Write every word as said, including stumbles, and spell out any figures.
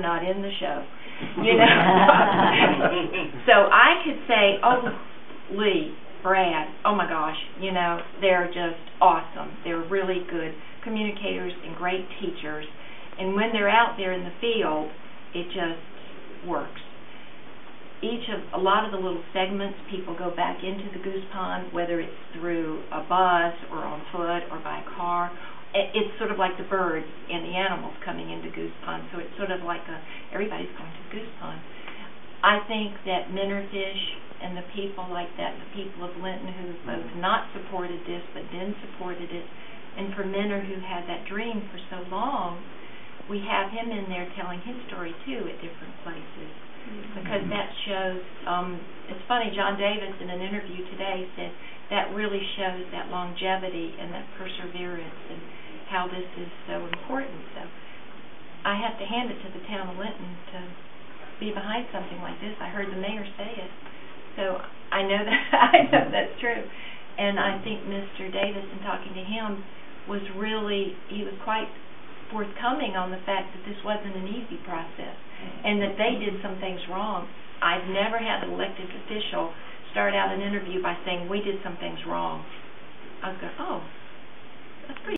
not in the show. You know? So I could say, oh, Lee, Brad, oh my gosh, you know, they're just awesome. They're really good communicators and great teachers. And when they're out there in the field, it just works. Each of, a lot of the little segments, people go back into the goose pond, whether it's through a bus or on foot or by a car. It's sort of like the birds and the animals coming into goose pond, so it's sort of like a, everybody's going to the goose pond. I think that Mentorfish and the people like that, the people of Linton who both not supported this but then supported it, and for Mentor who had that dream for so long, we have him in there telling his story too at different places. Because that shows, um, it's funny, John Davis in an interview today said that really shows that longevity and that perseverance and how this is so important. So I have to hand it to the town of Linton to be behind something like this. I heard the mayor say it, so I know that I know that's true. And I think Mister Davis, in talking to him, was really, he was quite forthcoming on the fact that this wasn't an easy process and that they did some things wrong. I've never had an elected official start out an interview by saying, we did some things wrong. I was going, oh, that's pretty